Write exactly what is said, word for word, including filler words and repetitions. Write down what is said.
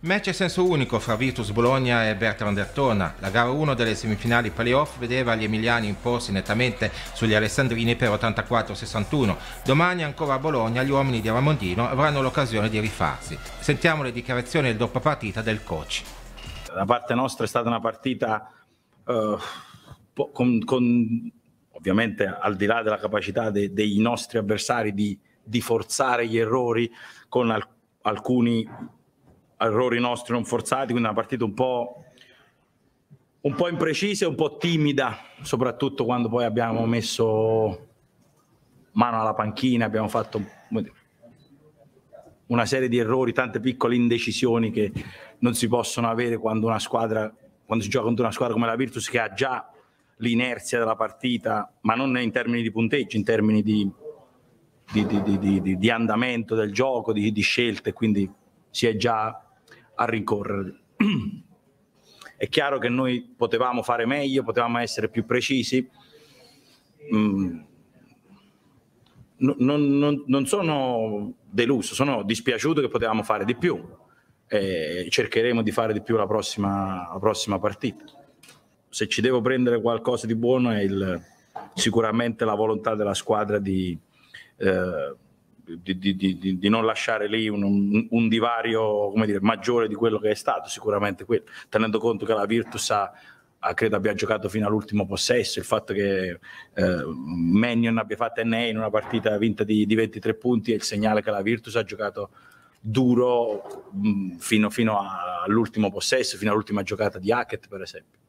Match a senso unico fra Virtus Bologna e Bertrand Ertona. La gara uno delle semifinali playoff vedeva gli emiliani imporsi nettamente sugli alessandrini per ottantaquattro a sessantuno. Domani ancora a Bologna gli uomini di Ramondino avranno l'occasione di rifarsi. Sentiamo le dichiarazioni del dopo partita del coach. Da parte nostra è stata una partita uh, con, con ovviamente al di là della capacità de, dei nostri avversari di, di forzare gli errori, con al, alcuni errori nostri non forzati, quindi una partita un po', un po' imprecisa e un po' timida, soprattutto quando poi abbiamo messo mano alla panchina, abbiamo fatto una serie di errori, tante piccole indecisioni che non si possono avere quando una squadra, quando si gioca contro una squadra come la Virtus, che ha già l'inerzia della partita, ma non in termini di punteggio, in termini di, di, di, di, di, di andamento del gioco, di, di scelte, quindi si è già a rincorrere. È chiaro che noi potevamo fare meglio, potevamo essere più precisi. Mm. Non, non, non sono deluso, sono dispiaciuto che potevamo fare di più e cercheremo di fare di più la prossima, la prossima partita. Se ci devo prendere qualcosa di buono è il, sicuramente la volontà della squadra di, eh, di, di, di, di non lasciare lì un, un, un divario, come dire, maggiore di quello che è stato, sicuramente quello, tenendo conto che la Virtus ha credo abbia giocato fino all'ultimo possesso, il fatto che eh, Mannion abbia fatto N A in una partita vinta di, di ventitré punti è il segnale che la Virtus ha giocato duro mh, fino, fino all'ultimo possesso, fino all'ultima giocata di Hackett per esempio.